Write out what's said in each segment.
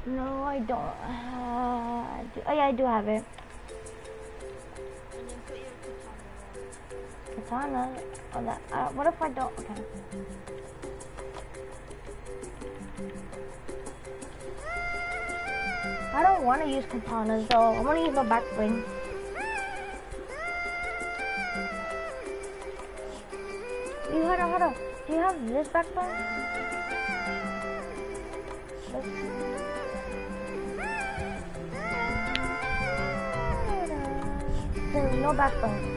No, I don't. Oh yeah, I do have it. And then put your katana on. Katana. Oh, that. What if I don't? Okay. I don't want to use katanas though. I want to use my back bling. You hold on. Do you have this back bling? There's no back bling.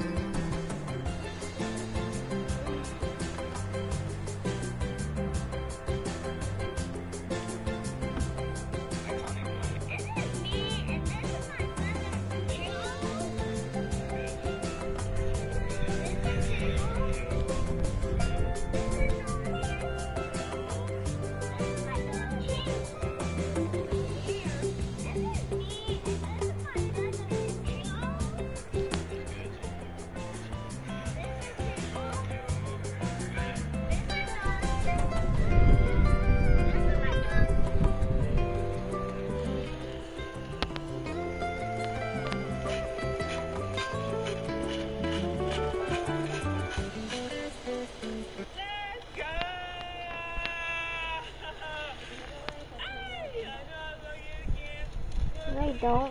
I don't.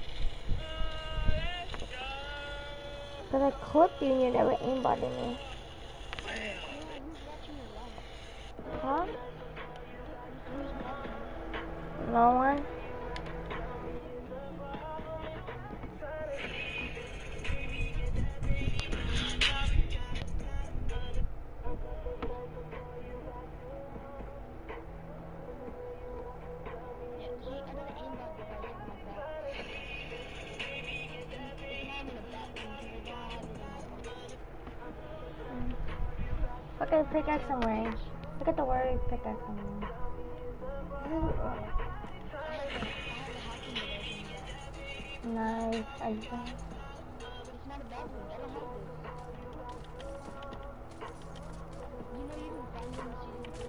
Cause I clipped you and you never aimbotted me. Who's watching your live? Huh? Who's watching your live? No one? Yeah, see, I got an aimbot device on my back. It's not even a bad thing because I don't have it in my pocket. Look at the pickaxe and range. Look at the word pickaxe and range. I have a hacking device on my back. Nice. I don't. It's not a bad thing. I don't have this. You know you can find them in season 3.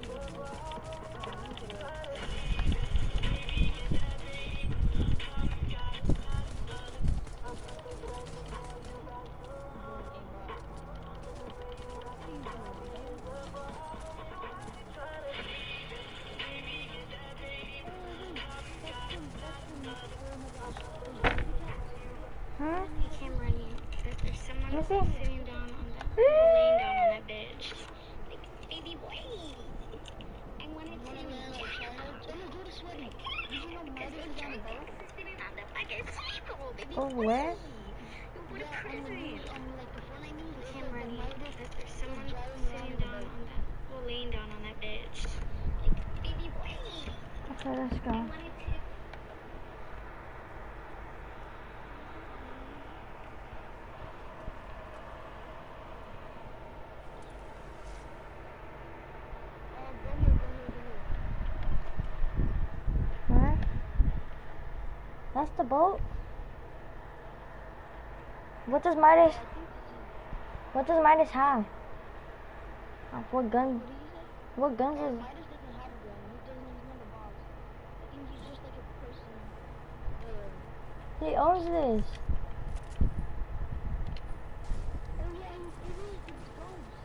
Huh? Hey Cameron, there's someone Let me see. sitting down on that, laying down on that bench. Like, baby boy, I wanted to. Go to sweaty. Did you know Marty is on a boat? Sitting on the fucking table, baby Oh, boy. where? You put a Yeah, on the present. news, on like the Fortnite news, it said Cameron, that Marty there's someone driving around sitting in a down boat. on that, well, laying down on that bench. Like, baby boy. Okay, let's I go. wanted to. Go here. Where? That's the boat? What does Midas Yeah, I think this is. What does Midas have? What gun? What did you say? What guns is? Midas doesn't have a gun. He's not a boss. I think he's just like a person. He owns this. Oh yeah, it is. It's Ghost.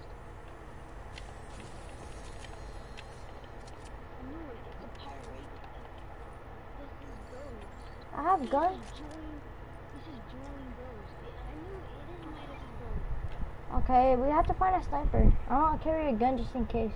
I knew it. It's a pirate. This is Ghost. I have guns. This is Join Ghost. I knew it is Midas' Ghost. Okay, we have to find a sniper. I want to carry a gun just in case.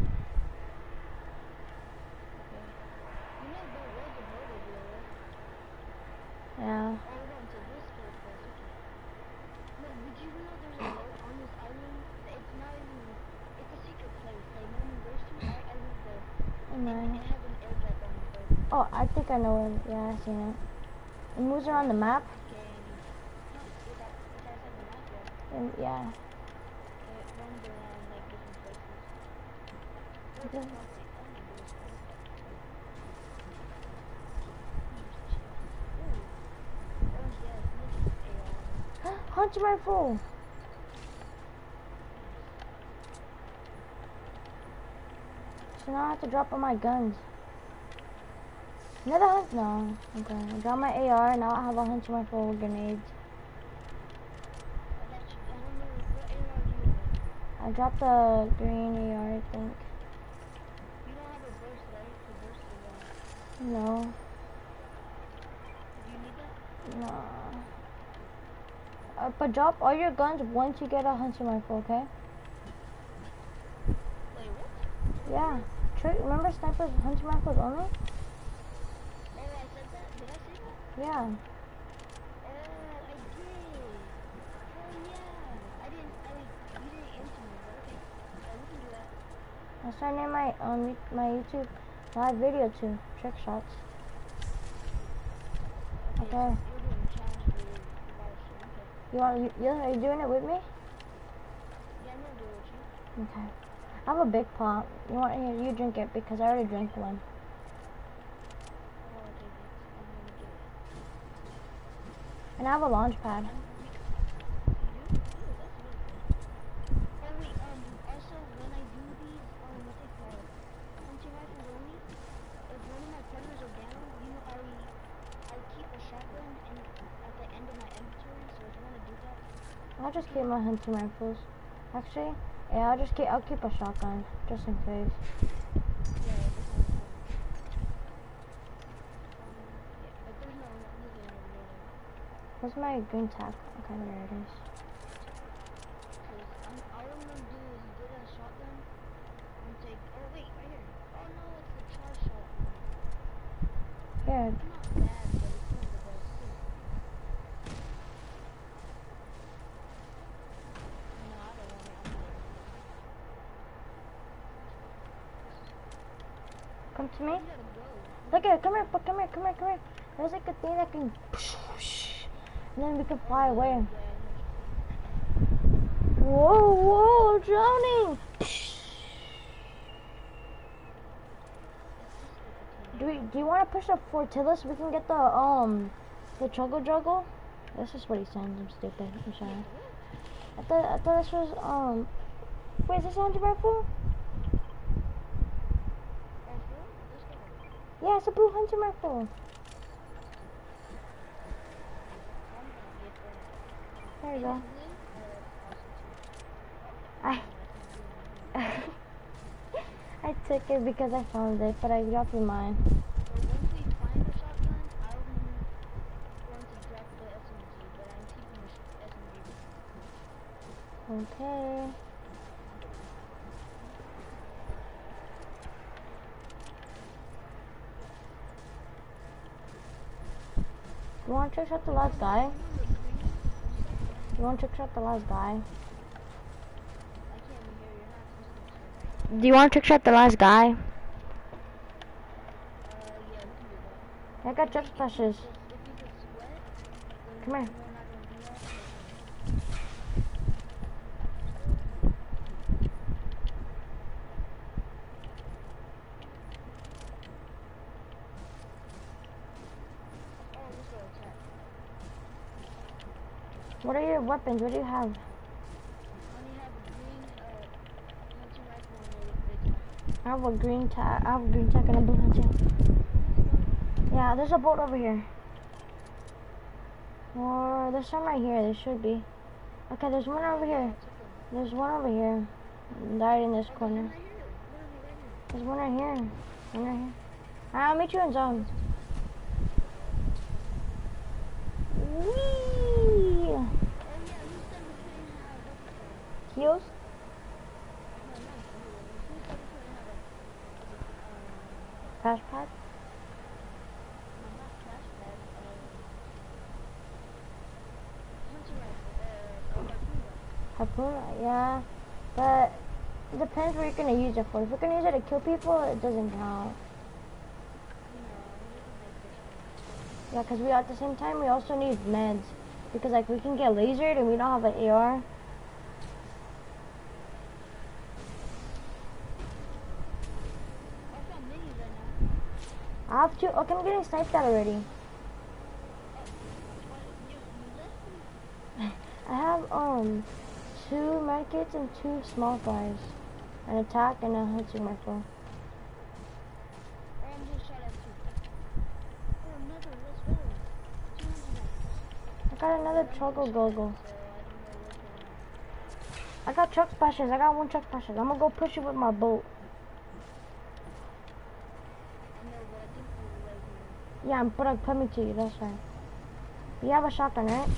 Okay. You know there was a boat over there, right? Yeah. Oh, we're going to this boat first. Okay. No, did you know there's a boat on this island? It's not even. It's a secret place. Like no one goes to. I live there. Nice. It has an airdrop on the boat. Oh, I think I know it. Yeah, I seen it. It moves around the map. Okay. No, it's outside the map, yeah. And yeah. It roams around like different places. Okay. Hunter rifle. So now I have to drop all my guns. Another hunt? No. Okay. I dropped my AR, now I have a hunting rifle with grenades. I don't know what AR do you have? I dropped the green AR, I think. You don't have a burst, right? The burst is No. do you need that? No. But drop all your guns once you get a hunting rifle, okay? Wait, what? Yeah. Remember snipers hunting rifles only? Oh, I said that? Did I say that? Yeah. Oh, I did. Oh, yeah. You didn't answer me, but okay. We can do that. I started name my YouTube live video too. Trick shots. Okay. So you're doing challenge for your okay. Are you doing it with me? Yeah, I'm gonna do it with you. Okay. I have a big pot. You drink it because I already drank one. Oh, I'll take it. I'm gonna do it. And I have a launch pad. You do? Oh, that's really good. Oh, wait, also, when I do these, what's it called? Hunting rifles only, if one of my partners are down, I keep a shotgun at the end of my inventory, so if you want to do that. I'll just keep my hunting rifles. Actually, yeah, I'll keep a shotgun just in case. Yeah, this one. Yeah, but there's nothing over there. Where's my green tack? Okay, there it is. Cause all I'm gonna do is get a shotgun and take. Oh wait, right here. Oh no, it's the charge shotgun. Here, It's not bad, but it's not the best. No, I don't want it. come to me. You gotta go. Look at it. Come here. There's like a thing that can, and then we can fly away. Whoa, drowning. Do you want to push the Fortilla so we can get the juggle? That's just what he's saying. I'm stupid. I'm sorry. I thought this was wait, is this a hunting rifle? Yeah, it's a blue hunting rifle. There you go. I took it because I found it, but I dropped mine. Once we find a shotgun, I'm going to drop the SMG, but I'm keeping the SMG. Okay. You want to trick shot the last guy? You want to trick shot the last guy? I can't even hear you. You're not supposed to. Do you want to trick shot the last guy? Yeah, we can do that. I got jet splashes. If you get sweat, then Come here. we're not going to do that. Oh, let's go attack. What are your weapons? What do you have? I only have a green, hunting rifle and a big one. I have a green tack and a blue hunting. Yeah, there's a boat over here. Or there's some right here. There should be. Okay, there's one over here. There's one over here. Right in this corner. Right here. Literally right here. There's one right here. One right here. I'll meet you in zone. Whee! Oh yeah, you said we couldn't have what's it called? Heels? No, not healers. Who said we couldn't have Crash pad? no, not crash pad, hunting rifle, a harpoon gun. Harpoon? Yeah. But it depends what you're gonna use it for. If you're gonna use it to kill people, it doesn't count. Yeah, because we at the same time we also need meds. Because like we can get lasered and we don't have an AR. I found minis right now. I have two. Okay, I'm getting sniped at already. You left me? I have 2 medkits and 2 small flies. An attack and a hunting rifle. Or I'm just shot at two. got another Choco Gogo. I got truck splashes. I got one truck splashes. I'm gonna go push it with my boat. Yeah, I'm coming to you. That's right. You have a shotgun, right?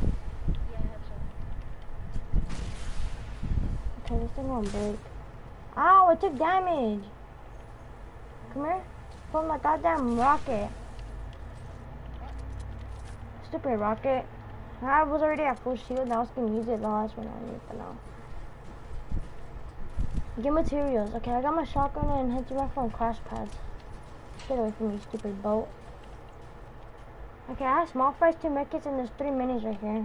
Okay, this thing won't break. Ow! It took damage. Come here. From my goddamn rocket. Stupid rocket. I was already at full shield. Now I was gonna use it the last one I need, but no. Get materials. Okay, I got my shotgun and hit you back from crash pads. Get away from me, stupid boat. Okay, I have small fries, 2 medkits, and there's 3 minis right here.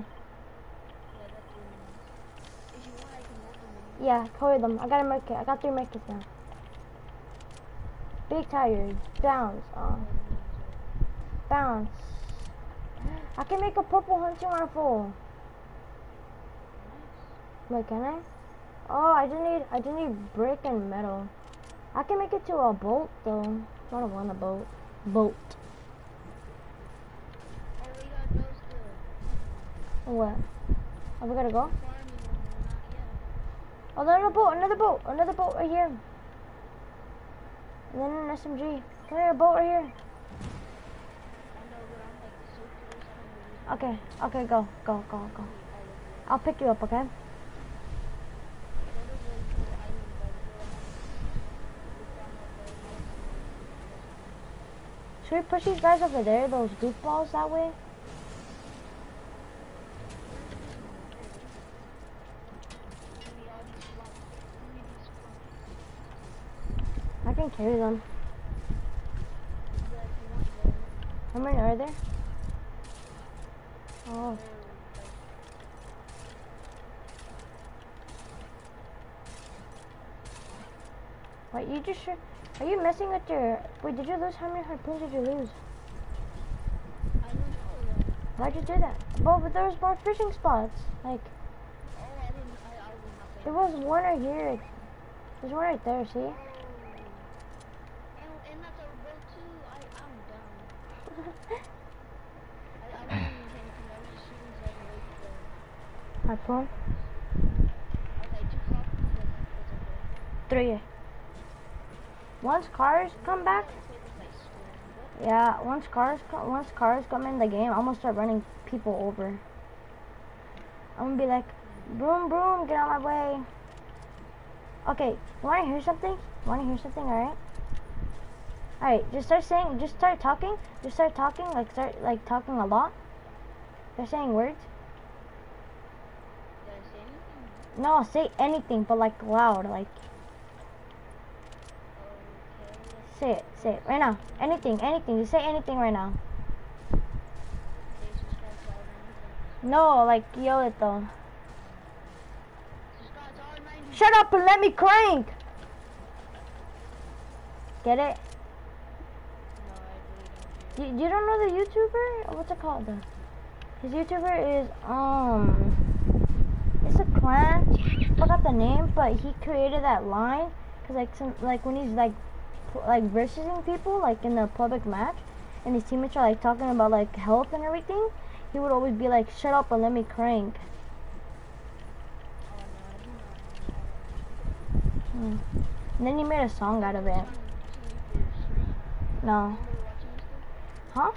Yeah, carry them. I got a medkit. I got 3 medkits now. Big tires. Bounce. Bounce. I can make a purple hunting rifle. Wait, can I? Oh, I just need brick and metal. I can make it to a boat though. I don't want a boat. Boat. What? Oh, we gotta go? Oh, another boat right here. And then an SMG. Come here, a boat right here. Okay, go. I'll pick you up, okay? Should we push these guys over there, those goofballs that way? I can carry them. How many are there? Oh. Wait, you just sure? Are you messing with your... Wait, did you lose? How many harpoons did you lose? Why'd you do that? But there was more fishing spots. Like... There was one right here. There's one right there, see? Harpoon? 3. Once cars come back, yeah. Once cars come in the game, I'm gonna start running people over. I'm gonna be like, boom, boom, get out of my way. Okay, wanna hear something? Alright. Alright, just start talking, start talking a lot. Start saying words. No, say anything, but like loud, like. Say it right now. Anything, just say anything right now. No, like yell it though. Shut up and let me crank! Get it? You don't know the YouTuber? What's it called though? His YouTuber is, it's a clan. Forgot the name, but he created that line. Cause like when he's like versing people like in the public match, and his teammates are like talking about like health and everything, he would always be like, shut up and let me crank. And then he made a song out of it. No. Huh?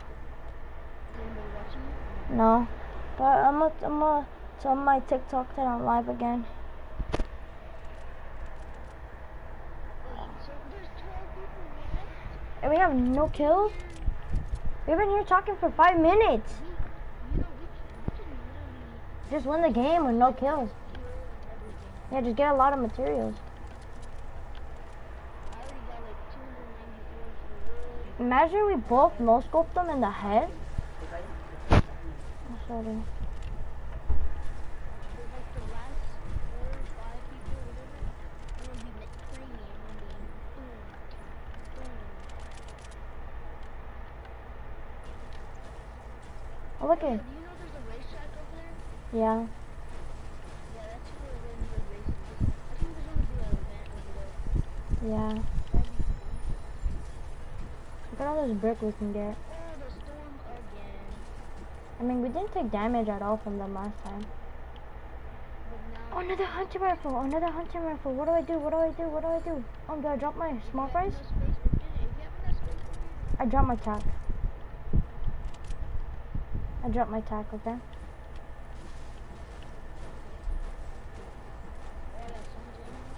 No. But I'm gonna tell my TikTok that I'm live again. And we have no kills? We've been here talking for 5 minutes. Just win the game with no kills. Yeah, just get a lot of materials. Imagine we both no-scoped them in the head. Sorry. Oh, look at. Do you know there's a racetrack over there? Yeah. Yeah, that's where we're going to do races. I think there's going to be an event over there. Yeah. That'd be cool. Look at all this brick we can get. Oh, the storm again. I mean, we didn't take damage at all from them last time. But now. Oh, another hunting rifle! Another hunting rifle! What do I do? What do I do? What do I do? Oh, do I drop my small fries? If you have enough space over here. I drop my tack. I drop my tack, okay? Oh, yeah, someone's in here.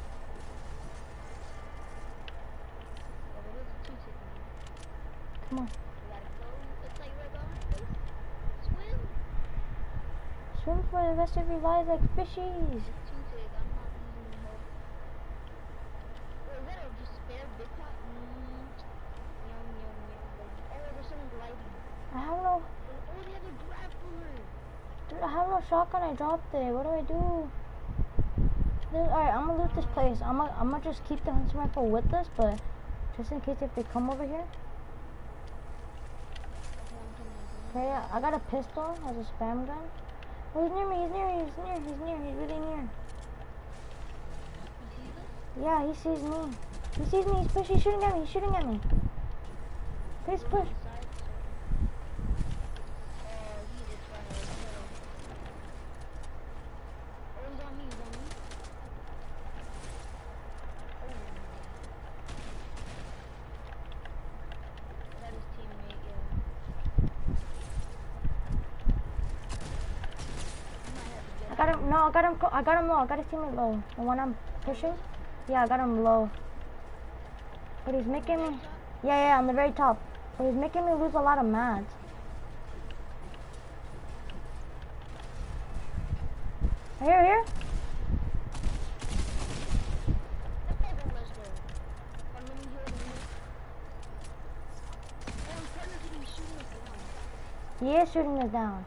Oh, but there's a two sitting there. Come on. You gotta go. It's like right behind us. Swim. Swim for the rest of your lives like fishies. It's too big. I'm not using the whole. Wait, is that a just spare big pot? Yum, yum, yum. Oh, there's someone gliding. I have no, Oh, they have a grappler. dude, I have no shotgun. I dropped it. What do I do? Alright, I'm gonna loot this place. I'm gonna just keep the hunting rifle with us, but just in case if they come over here. Okay, yeah, I got a pistol as a spam gun. Oh, he's near me. He's near. He's really near. You see this? Yeah, he sees me. He sees me. He's shooting at me. He's shooting at me. Please push. Inside, so. Oh, he is trying to kill. Oh, he's on me. He's on me. Oh. That is teammate, yeah. You might have to get I got him. No, I got him. I got him low. I got his teammate low. The one I'm pushing. Yeah, I got him low. But he's making me. Yeah, on the very top. But he's making me lose a lot of mats. Here. Let's go. Let me hear them. Oh, his partner's even shooting us down. He is shooting us down.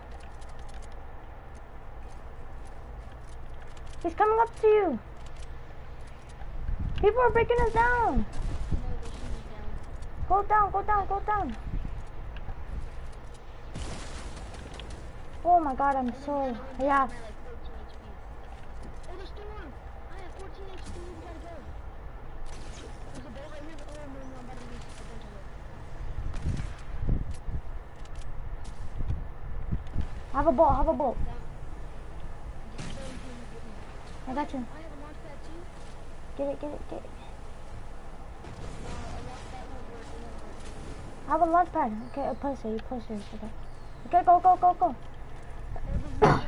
He's coming up to you. People are breaking us down. No, they're shooting us down. Go down. Oh my god, I'm so... Yeah. I have like 14 HP. Oh, the storm! I have 14 HP. We gotta go. There's a boat right here. Oh, no, I'm about to lose a bunch of it. I have a boat. Down. Just go until you get me. I got you. I have a launch pad too. Get it. No, a launch pad won't work. It won't work. I have a launch pad. Okay, a push it. Okay, go. Oh, there's no volume.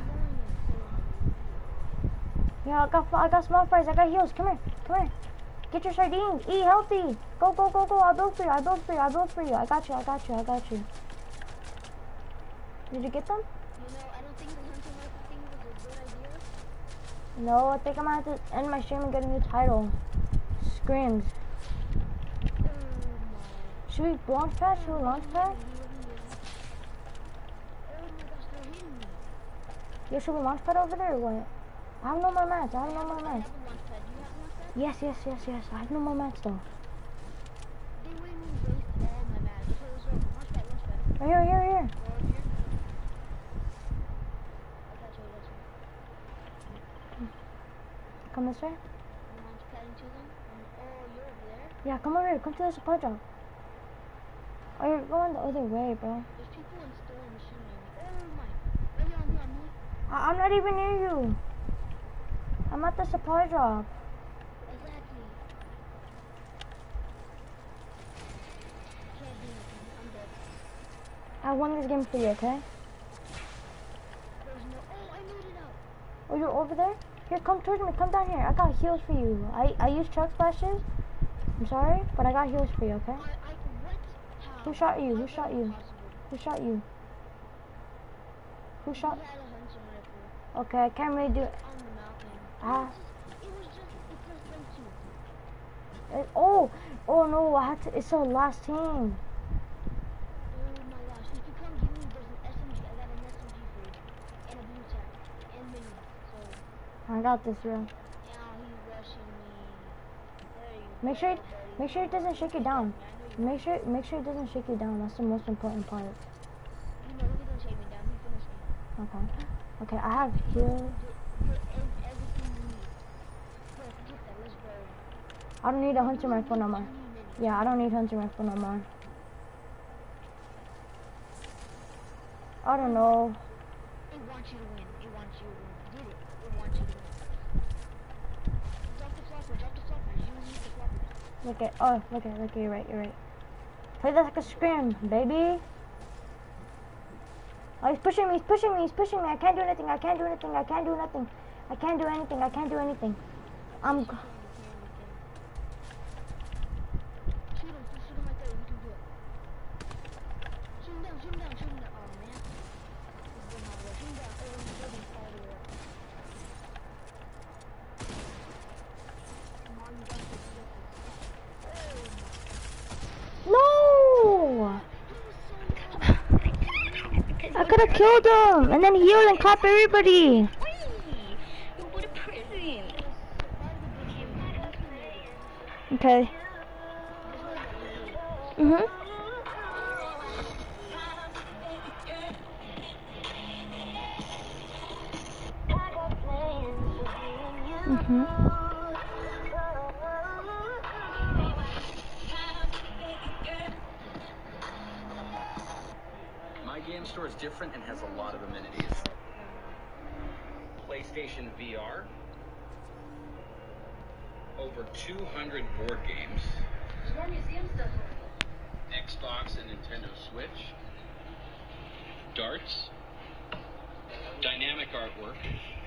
Yeah, I got small fries. I got heals. Come here. Get your sardines. Eat healthy. Go. I'll build for you. I got you. Did you get them? You know, I don't think the hunting rifle thing was a good idea. No, I think I'm gonna have to end my stream and get a new title. Scrims. Oh my. Should we launch pad? Oh my gosh, they're hitting me. Yeah, should we launch pad over there or what? I have no more mats. I have a launch pad. Do you have a launch pad? Yes. I have no more mats though. They made me waste all my mats. Okay, let's go. Launch pad. Right here. Go over here. I got you. Come this way. Launch pad into them. Oh, you're over there? Yeah, come over here. Come to the supply drop. Oh, you're going the other way, bro. There's people in storm shooting at me. Oh my. Right here on me. I'm not even near you. I'm at the supply drop. Exactly. Can't do nothing. I'm dead. I won this game for you, okay? There's no. Oh, I made it out. Oh, you're over there? Here, come towards me. Come down here. I got heals for you. I used truck splashes. I'm sorry, but I got heals for you, okay? What? How? Who shot you? How Who is shot that you? possible? Who shot you? Who shot? He had a hunting rifle Okay, I can't really do it. on the mountain. Ah. It was just them two. Oh no, I had to. It's the last team. Oh my gosh. If you come get me, there's an SMG. I got an SMG for you. And a blue tag. And mini. So, I got this, bro. now he's rushing me. There you Make go, sure, buddy. make sure it doesn't shake you down. I know you Make sure it doesn't shake you down. That's the most important part. You know, he didn't shake me down. He finished me. Okay, I have heals. Get everything you need. Look, get that. Let's go. I don't need a hunting rifle no more. Yeah, I don't need hunting rifle no more. I don't know. It wants you to win. It wants you to win. Get it. It wants you to win. Drop the flopper. Drop the floppers. You need the floppers. Look at, oh, look at, you're right, you're right. Play that like a scrim, baby. Oh, he's pushing me, he's pushing me, he's pushing me. I can't do anything, I can't do anything, I can't do nothing. I can't do anything, I can't do anything. I'm... Shoot him right there. You can do it. Shoot him down, shoot him down, shoot him down. Oh, man. This is not working. Shoot him down. Oh, he's building all the way up. Come on, you got this. No! I could have killed him and then healed and clap everybody. Wait, what a present. Okay. Mhm. Mhm. My game store is different and has a lot of amenities. PlayStation VR, over 200 board games, Xbox and Nintendo Switch, darts, dynamic artwork,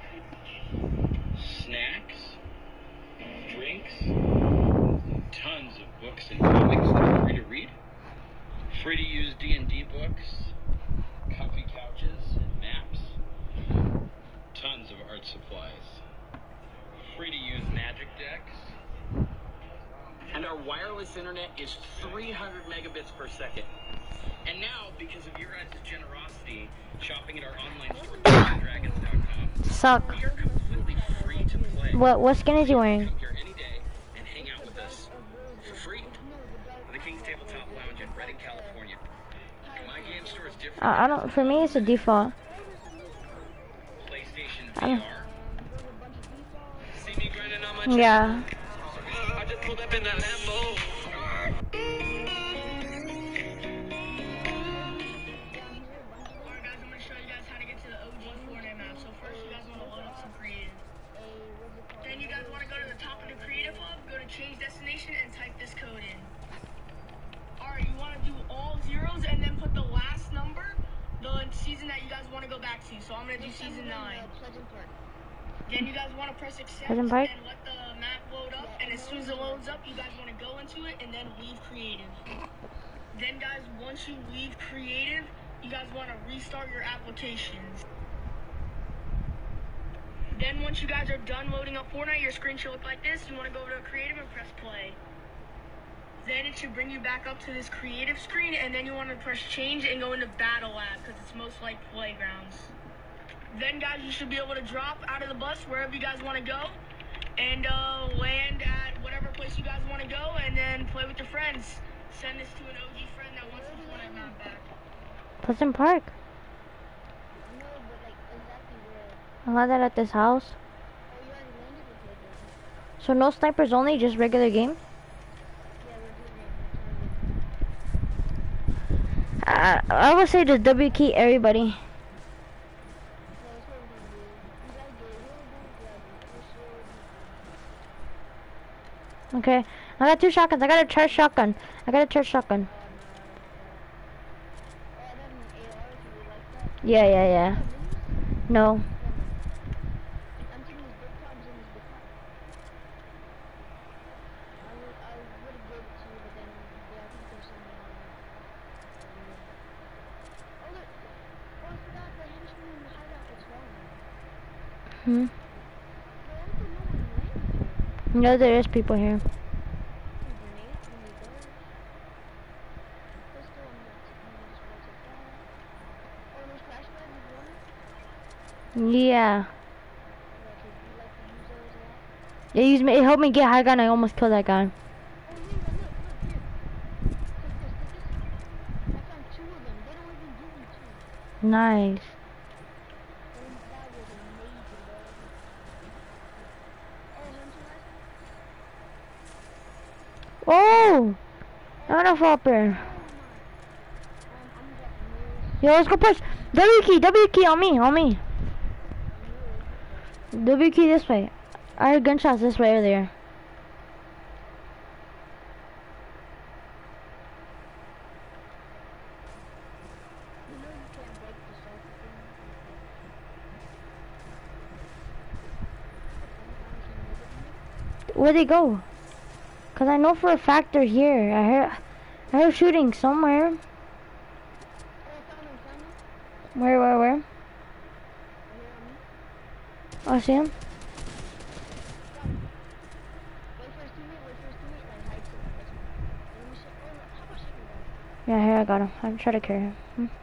snacks, drinks, tons of books and comics that are free to read, free to use D&D books, comfy couches and maps, tons of art supplies, free to use magic decks, and our wireless internet is 300 megabits per second. And now, because of your guys' generosity, shopping at our online store, dragons.com, Suck. we are completely free to play. What skin is he wearing? Come here any day and hang out with us for free. The King's Tabletop Lounge in Redding, California. My game store is different. I don't. For me, it's a default. PlayStation I don't- VR. See me grinding on my Yeah. I just pulled up in that Lambo. Alright guys, I'm going to show you guys how to get to the OG Fortnite map. So first you guys want to load up some creative. Then you guys want to go to the top of the creative hub, go to change destination and type this code in. Alright, you want to do all zeros and then put the last number, the season that you guys want to go back to. So I'm going to do season 9. Pleasant Park. Then you guys want to press accept Pleasant and Park? let the map load up. And as soon as it loads up, you guys want to go into it and then leave creative. Then guys, once you leave creative, you guys want to restart your applications. Then once you guys are done loading up Fortnite, your screen should look like this. You want to go over to creative and press play. Then it should bring you back up to this creative screen, and then you want to press change and go into battle lab because it's most like playgrounds. Then guys, you should be able to drop out of the bus wherever you guys want to go and land at whatever place you guys want to go and then play with your friends. Send this to an OG friend that wants the Fortnite map back. Pleasant Park. No, but like exactly where. I had that at this house. Oh, you already landed with it. So no snipers only, just regular game. Yeah, we're doing it. I would say just W key everybody. Yeah, that's what we're gonna do. You gotta get it. Okay. I got 2 shotguns. I got a charged shotgun. I got a charged shotgun. Yeah, yeah, yeah. No. I'm taking these big problems in this big car. I would have gave it to you, but then I think there's something on it. Oh look! Oh, I forgot the henchman in the hideout is falling. Hmm. But I don't think no one landed here. No, there is people here. Grenades when they go. Pistol, I'm gonna just want to take that. Oh, those flashbangs, you want it? Yeah. Okay, do you like to use those a lot? It helped me get high gun. I almost killed that guy. Oh, here, look, here. Take this. I found 2 of them. They don't even give me 2. Nice. And that was amazing, bro. Oh, hunter rifle? Oh! Not a flopper. I'm dropping those. Yo, let's go push. W key on me, on me. W key this way. I heard gunshots this way earlier. You know you can't break the circle thing. Where'd they go? Cause I know for a fact they're here. I heard shooting somewhere. Oh, found him. Where? Right here on me. Oh, I see him. Wait for his teammate, like hide to him. Let me see. Oh, no, how about shaking him? Yeah, here I got him. I'm trying to carry him.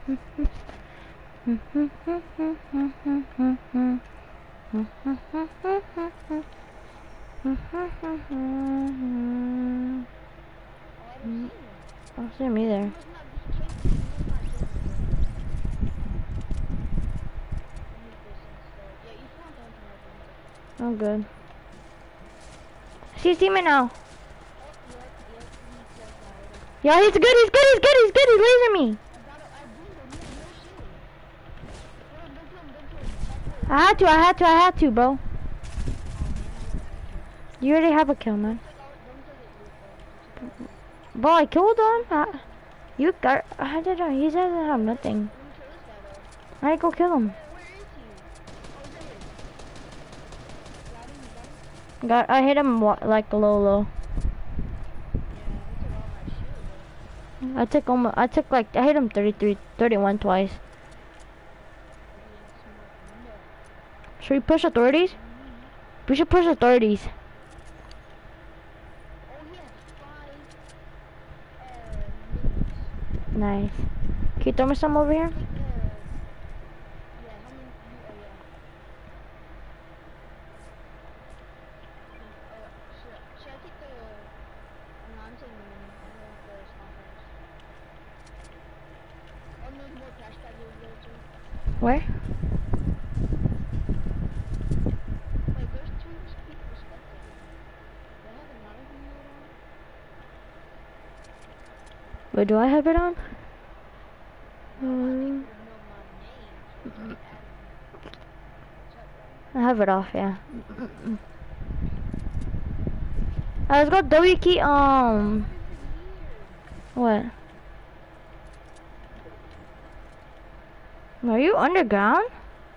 I don't see him either. I'm good. See his teammate now. Yeah, he's good, he's lasering me. I had to, bro. You already have a kill, man. Bro, I killed him. You got, I didn't, he doesn't have nothing. I go kill him. I hit him like low. I hit him 31 twice. Should we push authorities? We should push authorities. Nice. Can you throw me some over here? Where? Wait, there's two people spectating. Do I have another mode on? Wait, do I have it on? I have it off, yeah. Let's go W key, what? Are you underground?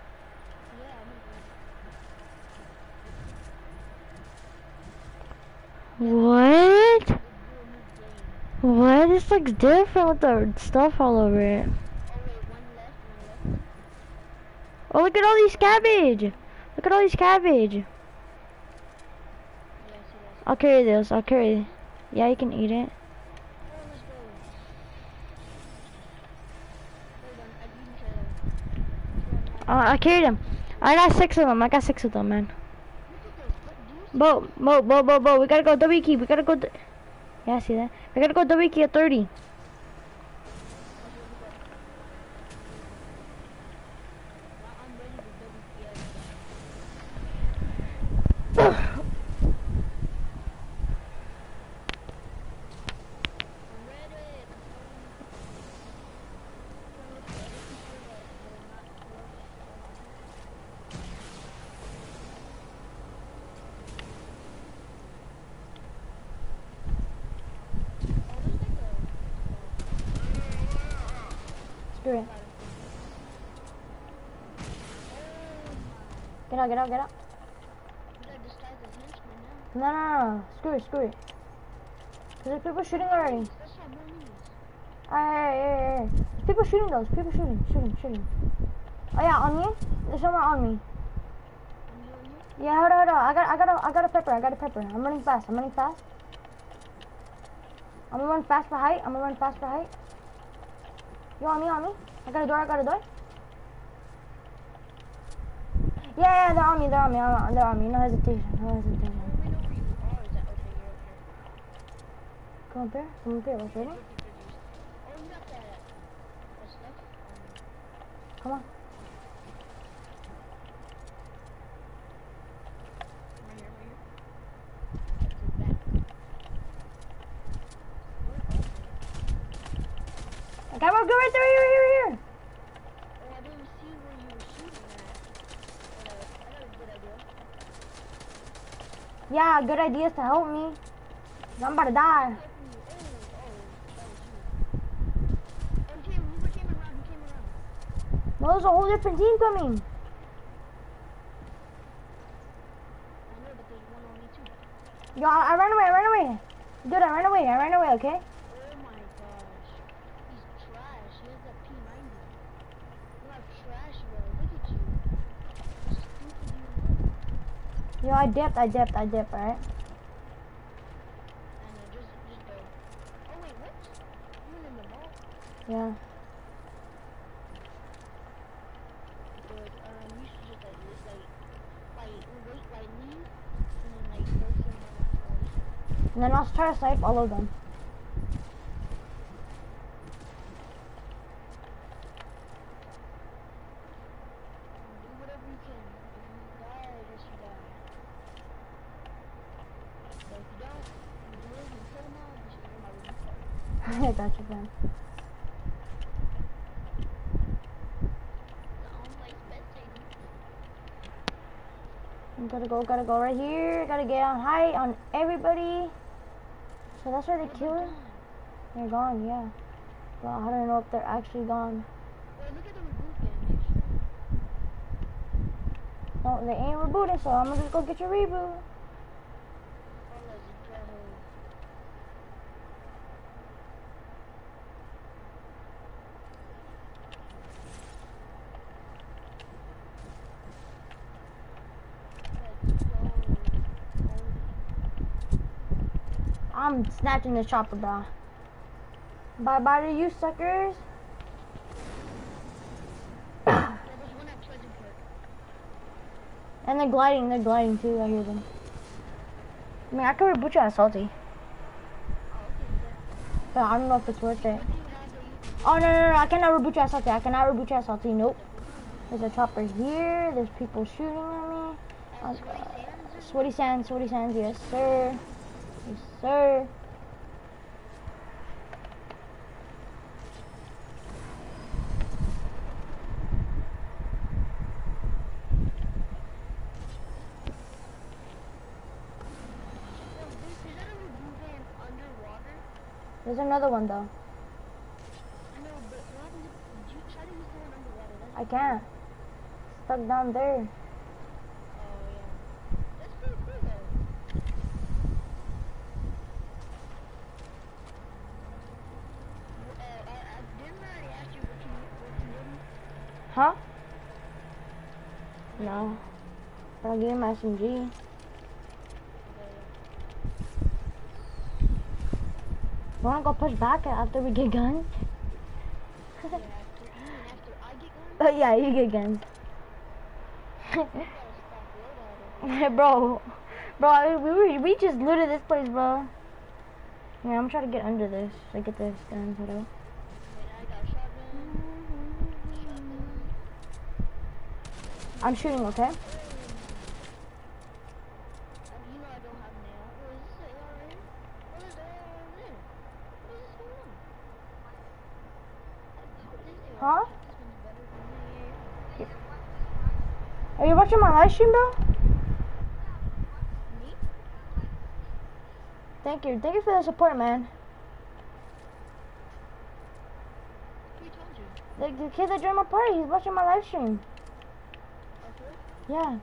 What? What? This looks different with the stuff all over it. Oh, look at all these cabbage! Look at all these cabbage! I'll carry this, Yeah, you can eat it. I carried them. I got 6 of them, man. Bo, we gotta go W key, yeah, I see that. We gotta go W key at 30. Screw it. Get out. No. Screw it. Cause there's people shooting already. Alright. There's people shooting though. Shooting. Oh yeah, on me? There's someone on me. Yeah, hold on. I got a pepper. I'm running fast. I'm gonna run fast for height. You on me? I got a door. Yeah, they're on me. No hesitation. Come up here. What's waiting? Come on. Camera, go right there, here. Yeah, good ideas to help me. 'Cause I'm about to die. Well, there's a whole different team coming. Yo, I ran away. Dude, I ran away, okay? Oh my gosh. He's trash. He has that P90. You are trash, bro. Look at you. How stupid you look. Yo, I dipped, alright? I know, just go. Oh wait, what? I'm in the ball. Yeah. Good. You should just wait, leave, and then go somewhere else. And then I'll try to snipe all of them. Do whatever you can. If you die, I guess you die. But if you don't, you live and kill them all, just remember my review card. I got you, fam. Gotta go right here. Gotta get on high on everybody. So that's where they kill her? They're gone, yeah. But I don't know if they're actually gone. Wait, look at the reboot game. No, they ain't rebooted, so I'm gonna just go get your reboot. I'm snatching the chopper, bro. Bye bye to you, suckers. And they're gliding too, I hear them. I mean, I could reboot you at Salty. But I don't know if it's worth it. Oh, no, I cannot reboot you at Salty, nope. There's a chopper here, there's people shooting at me. Sweaty Sands, yes sir. Yes sir. There's another one though. I can't. Stuck down there. Huh? No. But I'll give him SMG. Wanna go push back after we get guns? Oh yeah, you get guns. bro, we just looted this place, bro. Yeah, I'm trying to get under this. I get this gun, whatever. I'm shooting, okay? Huh? Are you watching my live stream, bro? Thank you for the support, man. The kid that joined my party, he's watching my live stream. Yeah.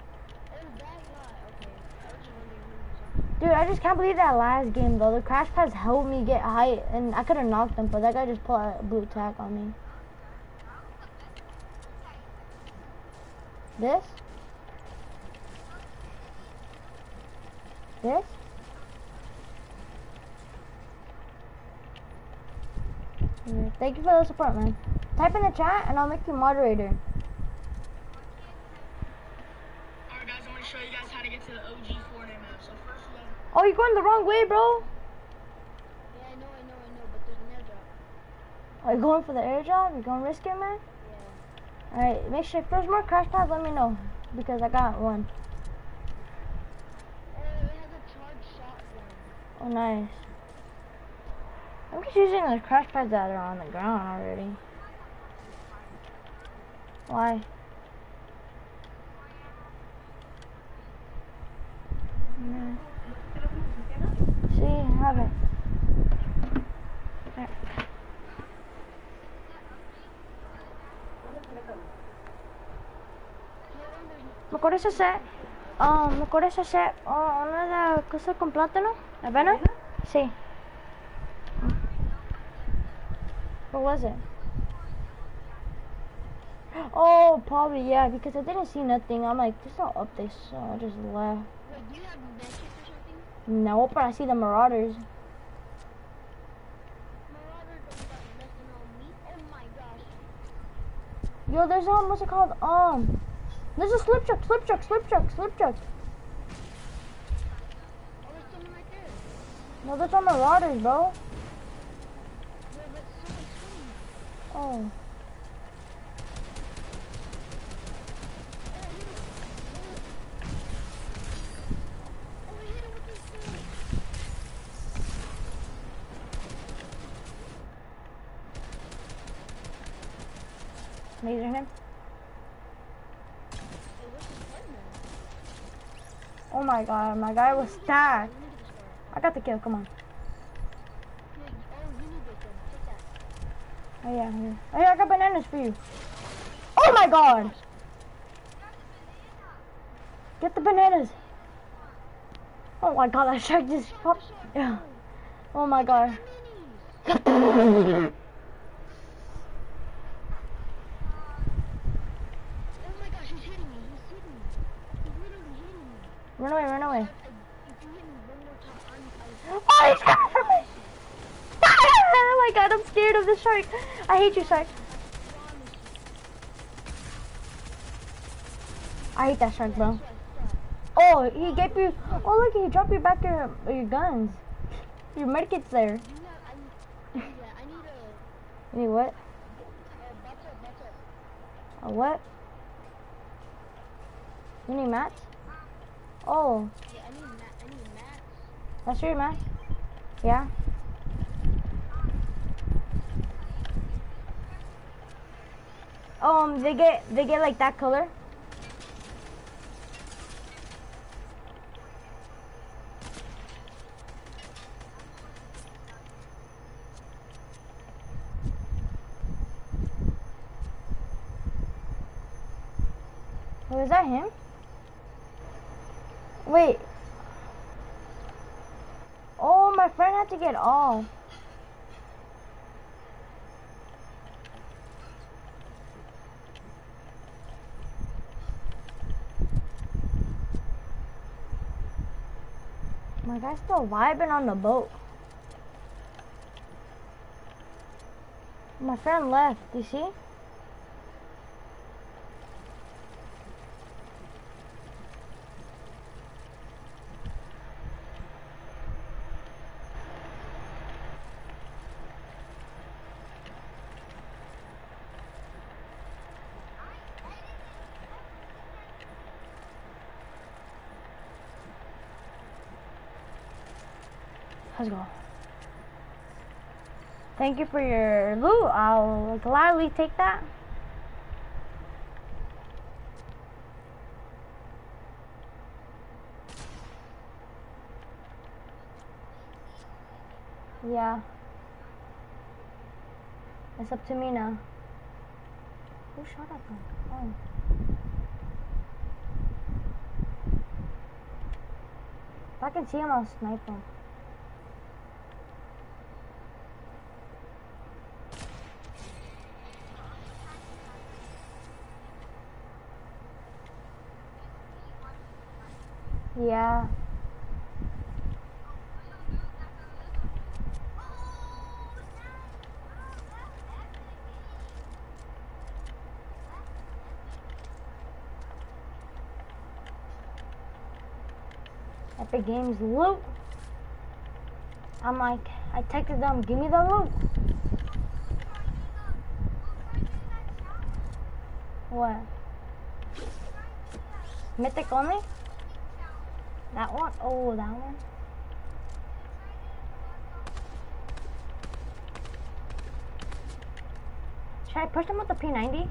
Dude, I just can't believe that last game though. The crash pads helped me get high, and I could have knocked him, but that guy just pulled a blue attack on me. This? This? Yeah, thank you for the support, man. Type in the chat and I'll make you moderator. Alright guys, I'm gonna show you guys how to get to the OG Fortnite map. So first you guys... Oh, you're going the wrong way, bro. Yeah, I know, but there's an airdrop. Are you going for the airdrop? You gonna risk it, man? Yeah. Alright, make sure if there's more crash pads, let me know. Because I got one. Oh, it has a charged shotgun. Oh, nice. I'm just using the crash pads that are on the ground already. Why? Okay. Alright. ¿Me acuerdas ese? ¿Me acuerdas ese? Una de cosas con plátano? ¿Avena? Sí. What was it? Oh, probably, yeah, because I didn't see nothing. I'm like, there's no updates, so I just left. Wait, do you have medkits or something? No, but I see the Marauders. Marauder don't got nothing on me. Oh my gosh. Yo, there's what's it called? There's a slip truck. Oh, there's someone right there. No, there's on Marauders, bro. Wait, but someone's swimming. Oh. Oh, we hit him with this thing. Laser him. Hey, what's his partner? Oh my god, my guy was stacked. Let me get this guy. I got the kill, come on. Yeah, oh, you need this one. Take that. Oh yeah, here. Hey, I got bananas for you. Oh my god! Get the bananas. Oh my god, that shark just popped. Yeah. Oh my god. Minis. Oh my gosh, he's hitting me. He's hitting me. He's literally hitting me. Run away, run away. If you hit me one more time, Oh, he's coming for me! Oh my god, I'm scared of the shark. I hate you, shark. I hate that shark, bro. Oh, he gave you. Oh, look, he dropped you back your guns. Your medkit's there. I need You need what? butter. A what? You need mats? Oh, Yeah, I need mats. that's your mat? Yeah? They get like that color. Oh, is that him? Wait. Oh, my friend had to get all. My guy's still vibing on the boat. My friend left, you see? Let's go. Thank you for your loot. I'll gladly take that. Yeah. It's up to me now. Who shot at them? Oh. If I can see him, I'll snipe him. Yeah. Epic Games loot. I'm like, I texted them, give me the loot. What? Mythic only? That one? Oh, that one? Should I push him with the P90?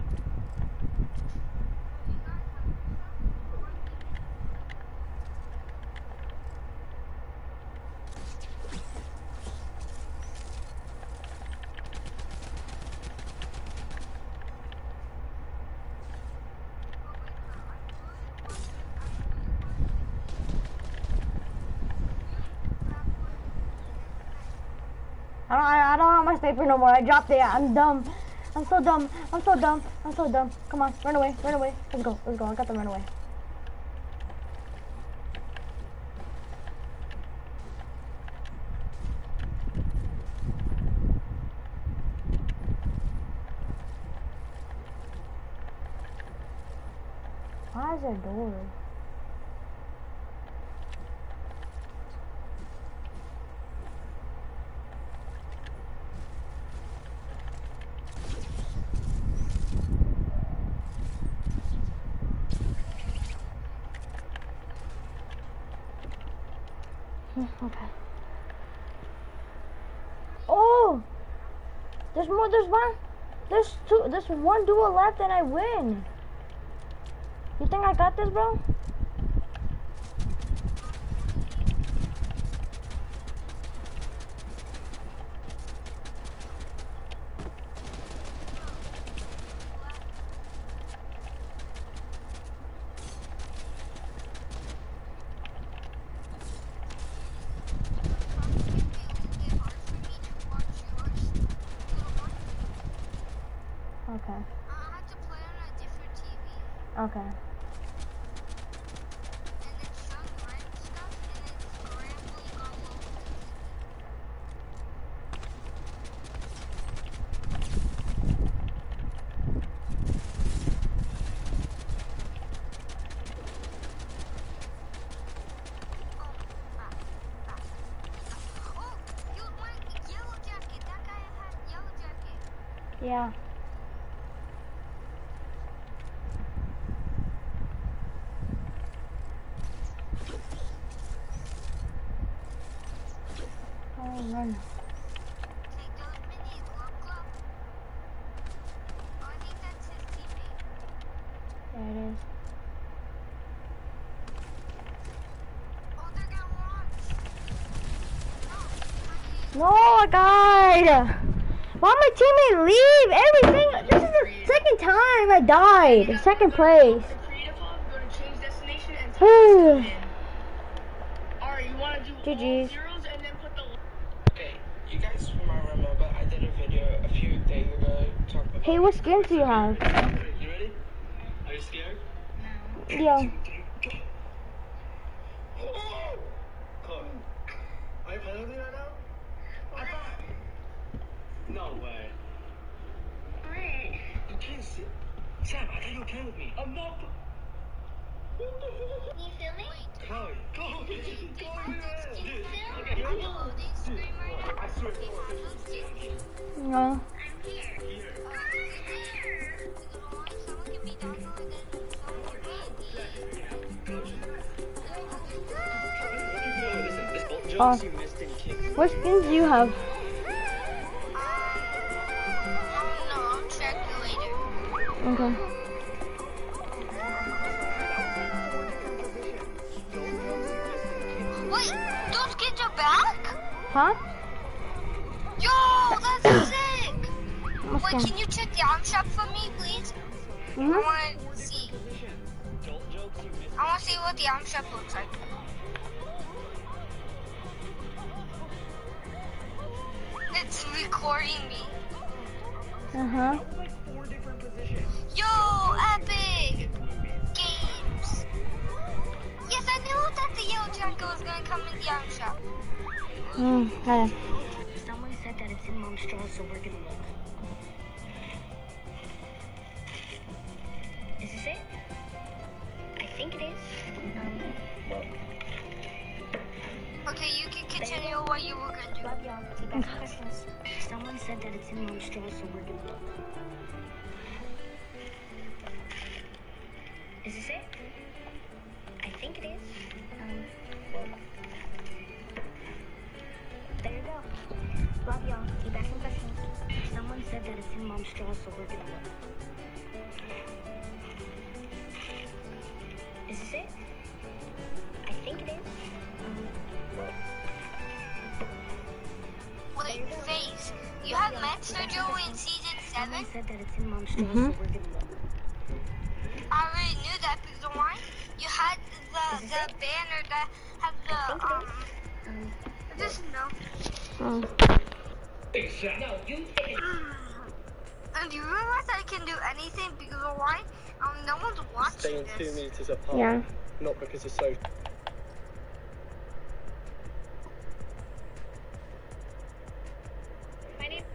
I don't have my paper no more. I dropped it. I'm dumb. I'm so dumb. I'm so dumb. I'm so dumb. Come on, run away. Run away. Let's go. Let's go. I got the run away. Why is there a door? Okay. Oh! There's more, there's one. There's two, there's one duel left and I win. You think I got this, bro? Okay. I have to play on a different TV. Okay. And it's some random stuff, and it's scrambling all over the TV. Oh, you went yellow jacket. That guy had yellow jacket. Yeah. Oh, run. Take those minis, glove. Oh, I think that's his teammate. There it is. Oh, they're gonna launch. No, No, I died. Why my teammate leave? Everything. This is the second time I died. Second place. The creative hub, go to change destination and type Whew. this in. Alright, you want to do all GG's. zeros and then put the... Okay, you guys might remember I did a video a few days ago talking about... Hey, what skins do you have? You ready? Are you scared? Yo. Chloe, are you playing with me right now? No way. What? You can't sit. Sam, I thought you were playing with me. I'm not. Can you feel me? Chloe, Chloe, Did Chloe, you man. feel? Okay, On the loading screen right now. I swear to They God. have those things. No. I'm here. Here. Someone can be Dino and then someone can be Listen, this bolt Oh. jokes you missed in kicks. What skins do you have? No, I'll check later. Okay. Wait, those kids are back? Huh? Yo, that's sick! What Wait, skin? can you check the arm shop for me, please? I Mhm. want to see. I want to see what the arm shop looks like. It's recording me. Uh huh. Yo, epic games. Yes, I knew that the yellow jacket was gonna come in the arm shop. Okay. Someone said that it's in Mom's straw, so we're gonna look. Is this it? I think it is. Okay, you can continue what you were gonna do. Love y'all. Keep asking questions. Someone said that it's in Mom's straw, so we're gonna look. Is this it? I think it is. There you go. Love y'all. Keep asking questions. Someone said that it's in Mom's straw, so we're gonna look. Is this it? I think it is. Wait, Face, you have met Sergio in season 7? Someone said that it's in Mom's straw, so we're gonna look. I already knew that because why? You had the banner that had the, just know. Oh. Exactly. No, you take it. And do you realize I can do anything because of why? No one's watching Staying 2 this. meters apart. Yeah. Not because of social. My name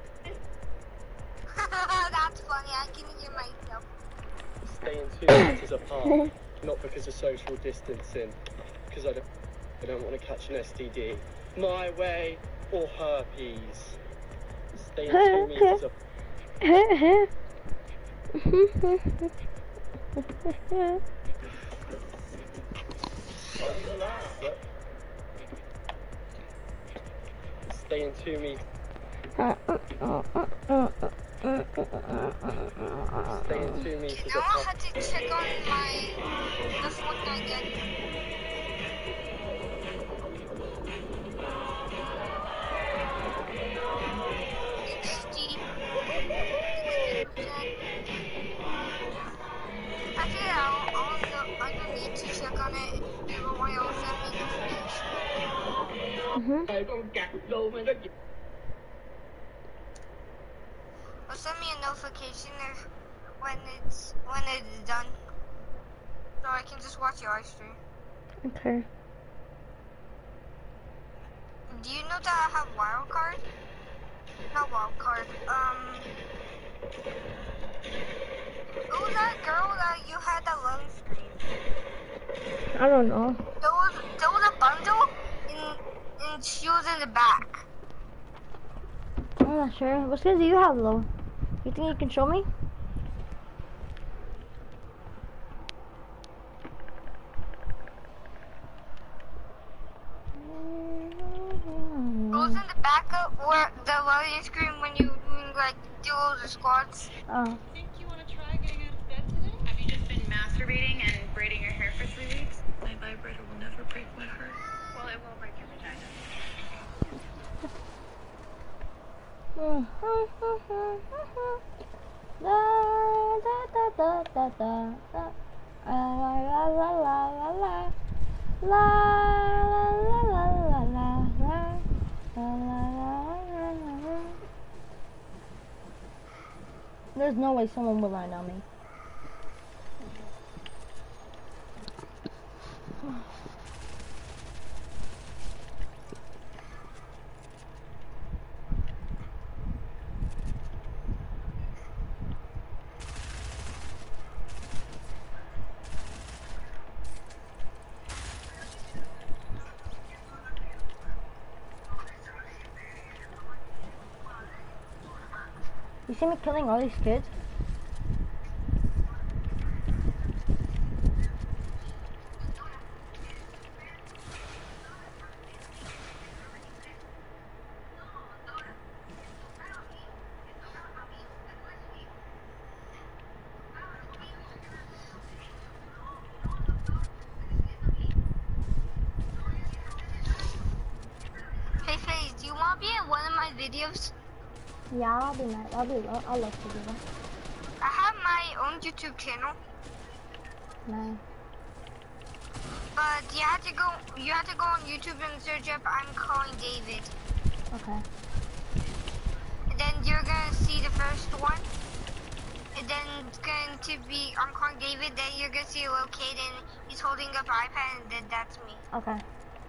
That's funny. I can hear myself. Staying 2 meters apart. Not because of social distancing. Because I don't want to catch an STD. My way or herpes. Staying 2 meters apart. Staying 2 meters. Staying 2 meters Now I apart. had to check on the Fortnite gun. Actually, I don't need to check on it. People will send me notification. Con cặc đồ mày nó Or send me a notification when it's done, so I can just watch your live stream. Okay. Do you know that I have wildcard? Not wildcard. Who was that girl that you had that loan screen? I don't know. There was a bundle and she was in the back. I'm not sure. What skins do you have though? You think you can show me? It was in the back of where the loading screen when you doing like duels or squads. Oh. Think you want to try getting out of bed today? Have you just been masturbating and braiding your hair for 3 weeks? My vibrator will never break my heart. Well, it will break your vagina. La da da da da da da. La la la la la la. La la la la la la. La la la la la. There's no way someone will lie on me. You see me killing all these kids? Hey FaZe, do you want to be in one of my videos? Yeah, I'll be nice. I'll love to do that. I have my own YouTube channel, Nice. but you have to go on YouTube and search up I'm Calling David. Okay. And then you're gonna see the first one. And then it's going to be I'm Calling David, then you're gonna see a little kid and he's holding up an iPad and then that's me. Okay.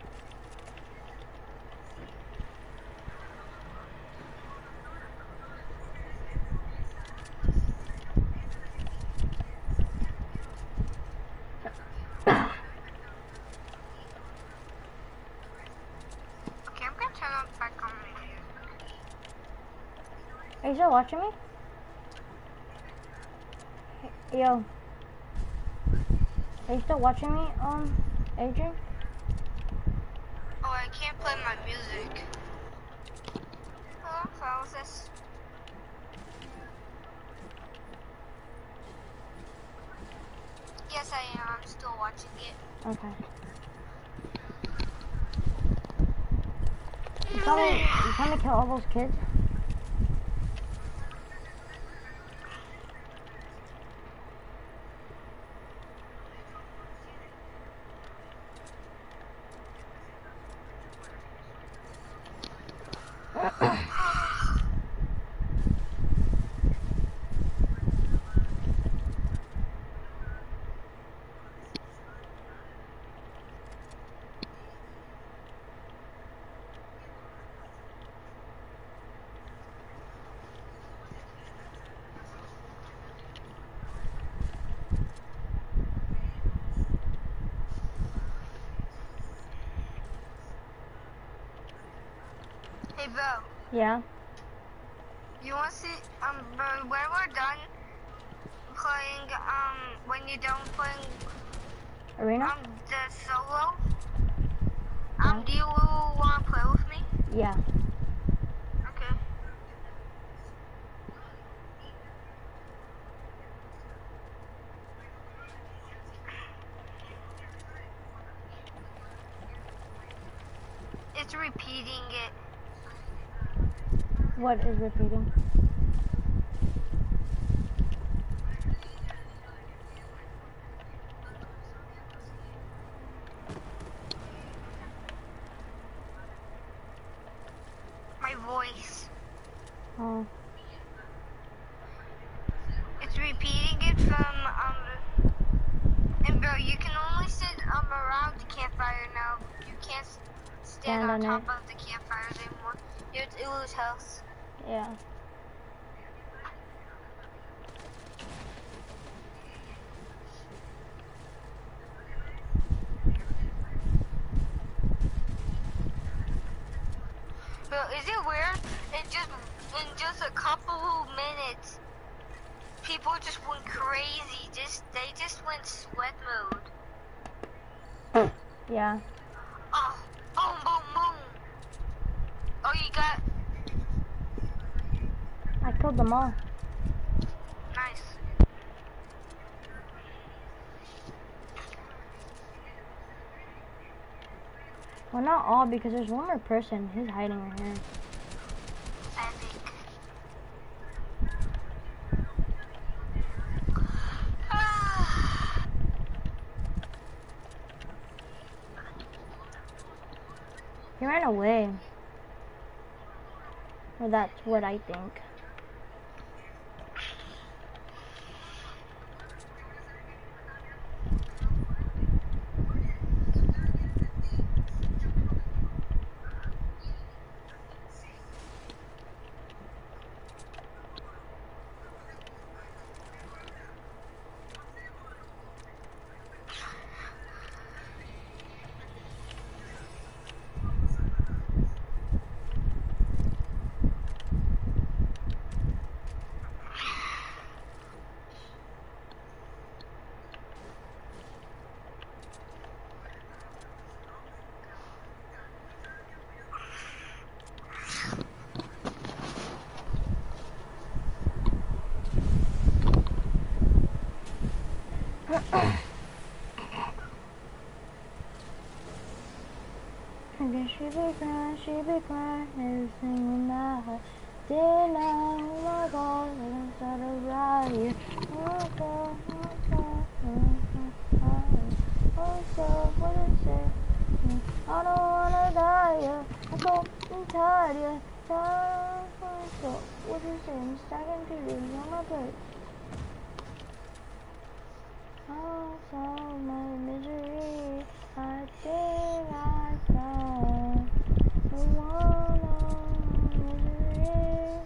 Okay, I'm gonna turn on back on my Are you still watching me? Hey, yo. Are you still watching me, Adrian? Oh, I can't play my music. Hello, Francis. Yes, I am. I'm still watching it. Okay. You tell me to kill all those kids? Hey, bro. Yeah. You want to see, bro, when we're done playing, when you're done playing, Arena? the solo, Yeah. do you want to play with me? Yeah. Okay. It's repeating it. What is repeating? My voice. Oh. It's repeating it from, and bro, you can only sit, around the campfire now. You can't stand on top of the campfires anymore. You lose health. Yeah. Bro, is it weird? In just a couple minutes, people just went crazy. They just went sweat mode. Yeah. Oh, boom, boom, boom. Oh, you got I killed them all. nice. Well, not all, because there's one more person. He's hiding right here. Epic. He ran away. Well, that's what I think. She be crying, every single night. Dinner, oh my God, I'm started right here. Oh God, oh so, what is it? I don't wanna die, yeah. I'm so tired, yeah. So, what is it? I'm stacking TVs on my plate. Oh, so much misery. I think I found the one on misery.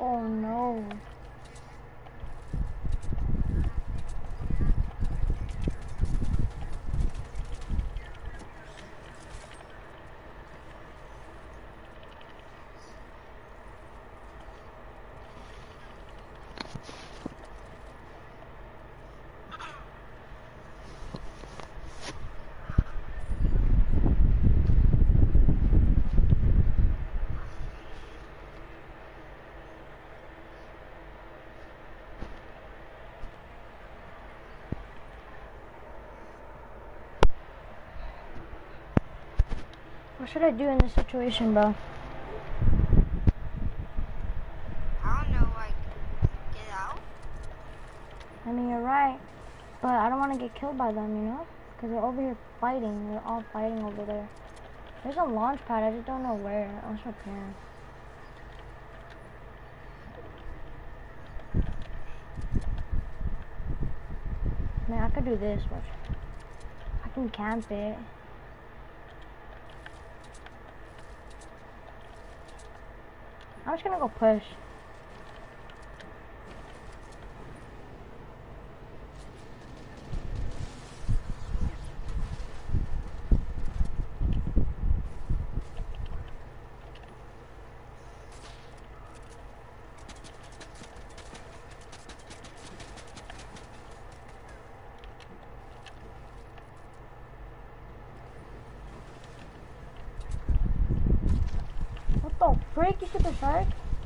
Oh no. What should I do in this situation, bro? I don't know, like, get out? I mean, you're right, but I don't want to get killed by them, you know? Because they're over here fighting. They're all fighting over there. There's a launch pad. I just don't know where. Let's repair. Man, I could do this, but I can camp it. I'm just gonna go push. What the frick? You shoot the shark?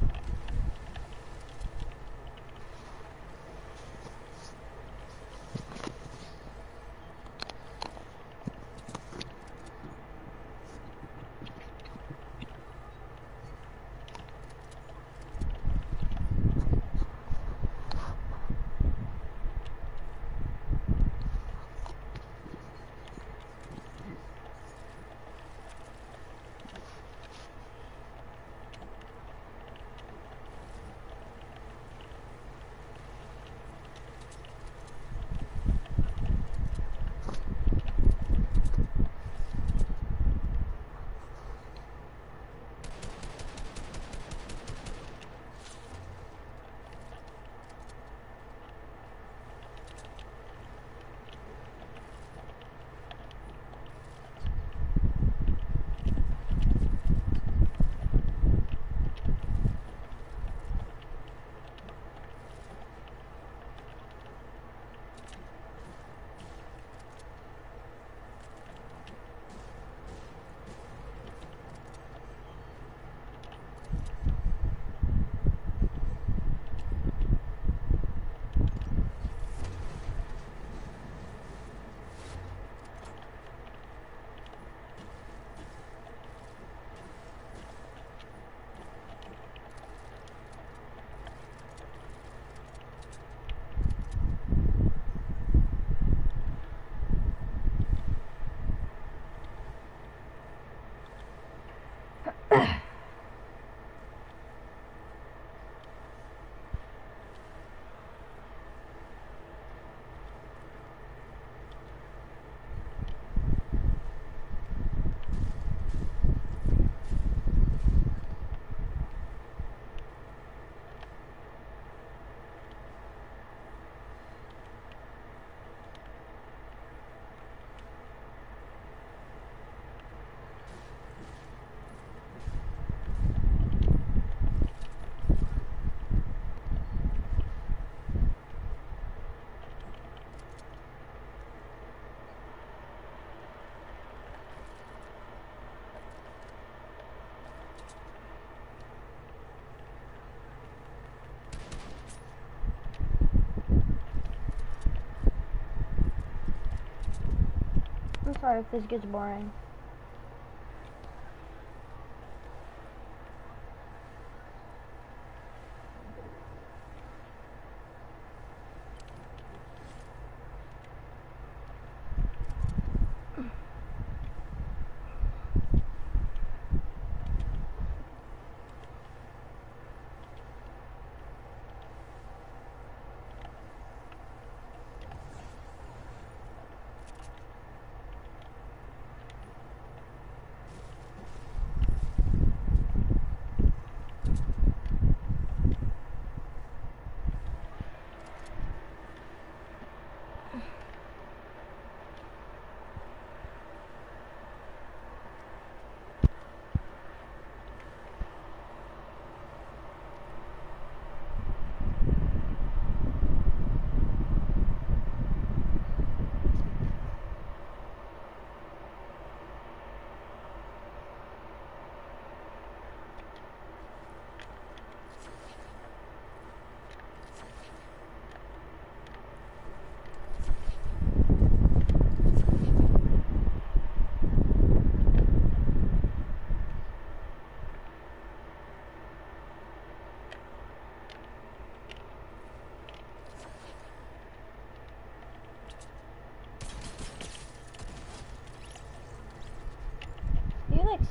I'm sorry if this gets boring.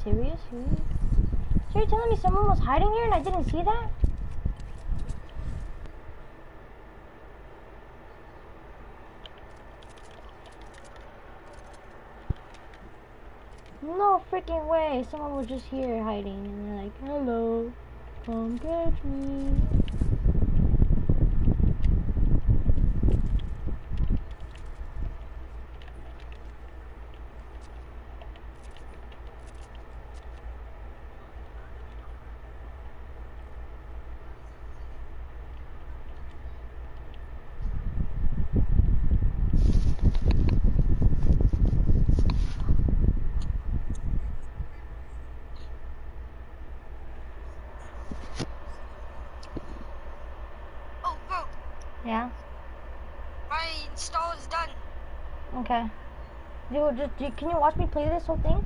serious? So you're telling me someone was hiding here and I didn't see that? No freaking way. Someone was just here hiding and they're like, hello, come catch me. Yeah. My install is done. Okay. Can you watch me play this whole thing?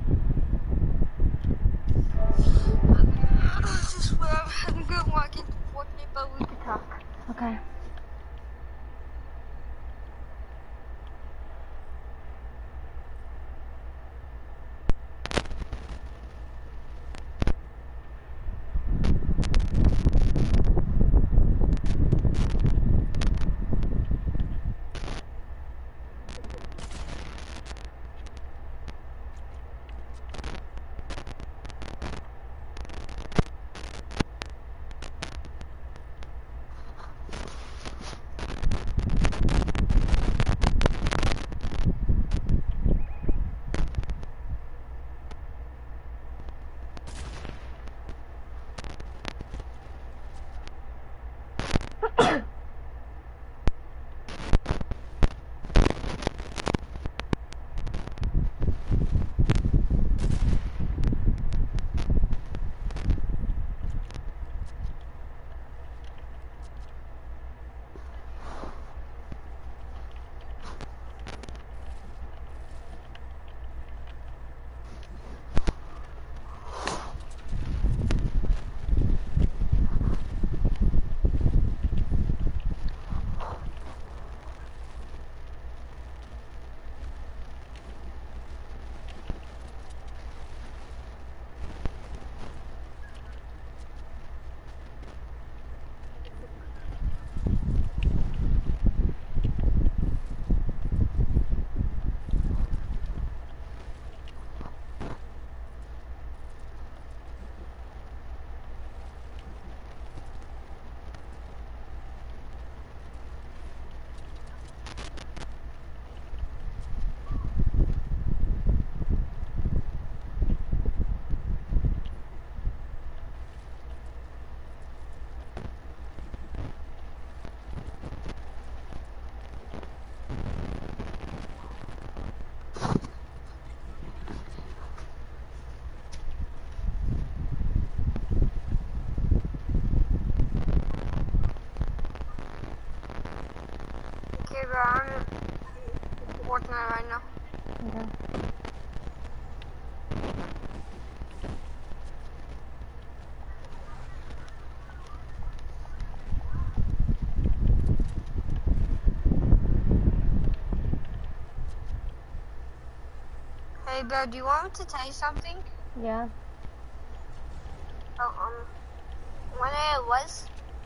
I just swear I'm good walking to Fortnite, but we can talk. Okay. Okay, bro, I'm Fortnite right now. Okay. Hey, bro, do you want me to tell you something? Yeah. Oh, when it was?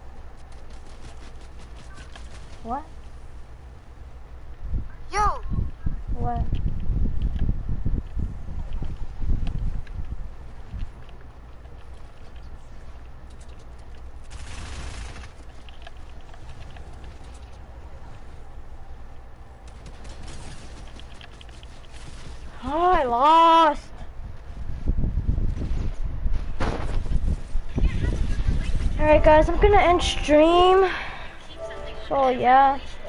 What? Yo! What? Oh, I lost. Alright guys, I'm gonna end stream. So yeah.